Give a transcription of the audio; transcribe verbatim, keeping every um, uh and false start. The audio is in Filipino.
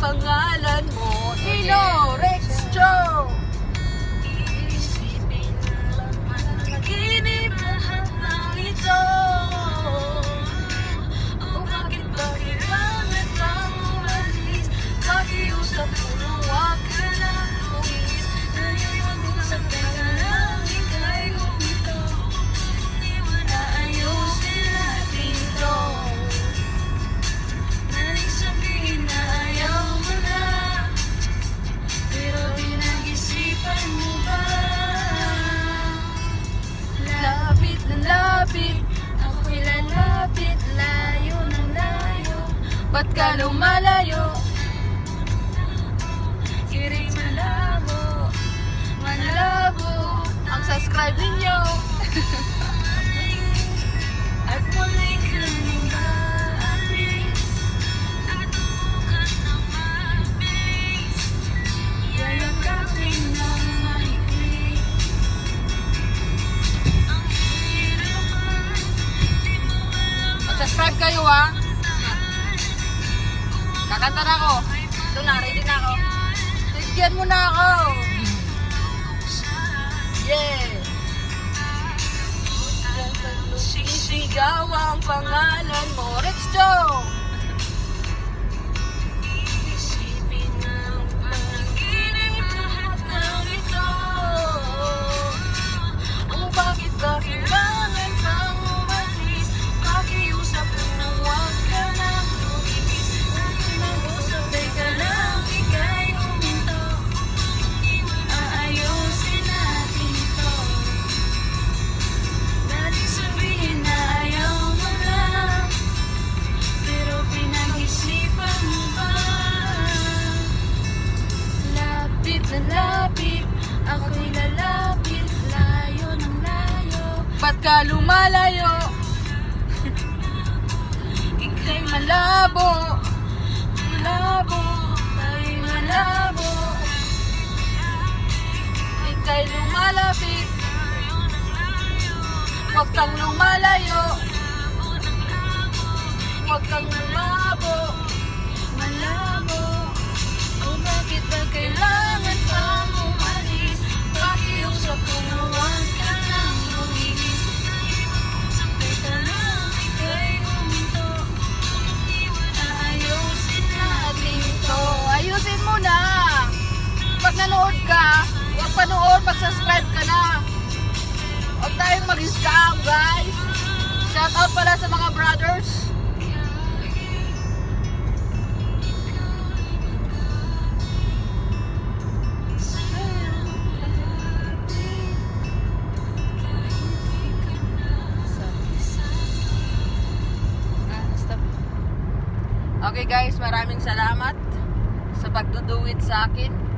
pangalan mo. Nino, Rex, Joe. Iisipin lang managinip lahat ng ito. O bakit ba kailangan kang umalis? Pakiusap mo na huwag ka lang umilis. Naliwag-usap ka lang, ika'y humito. Naayusin natin ito. Naling sabihin na ayaw mo na, pero pinag-isipan mo ba? Lapit na lapit, ako'y lalapit, layo ng layo. Ba't ka lumalayo? Siring malabo, malabo ang subscribe ninyo. At muli ka nang maalis, natukan ng mabilis, yayakapin ng mahigpit. Ang hirapan, di mo alam. Mag-subscribe kayo ha. Kakanta na ako. Doon na, ready na ako. Tigyan mo na ako. Yeah. Sisigaw ang pangalan mo. Rex Joe. Iisipin ng panaginip lahat ng ito. Ang bakit ba kailangan pang umalis? Pakiusap mo na huwag ka nang lumilis. Nag-usap ay ka lang, ika'y huminto. Aayusin natin ito. Daling sabihin na ayaw mo lang, pero pinag-isipan mo ba? Lapit na lapit, ako'y lalapit, layo ng layo. Ba't ka lumalayo? Ika'y malabo, malabo, ika'y malabo. Ika'y lumalapit, huwag kang lumalayo. Huwag kang lumabo, malabo. O bakit ba kailangan pang umalis? Pakiusap ko na huwag ka nang lumilis. Sabay ka lang, ika'y huminto. Aayusin natin ito. Ayusin mo na. Pag nanood ka, huwag panood, mag-subscribe ka na. Huwag tayong mag-scam, guys. Shout out pala sa mga brothers. Okay guys, maraming salamat sa pagduduwit sa akin.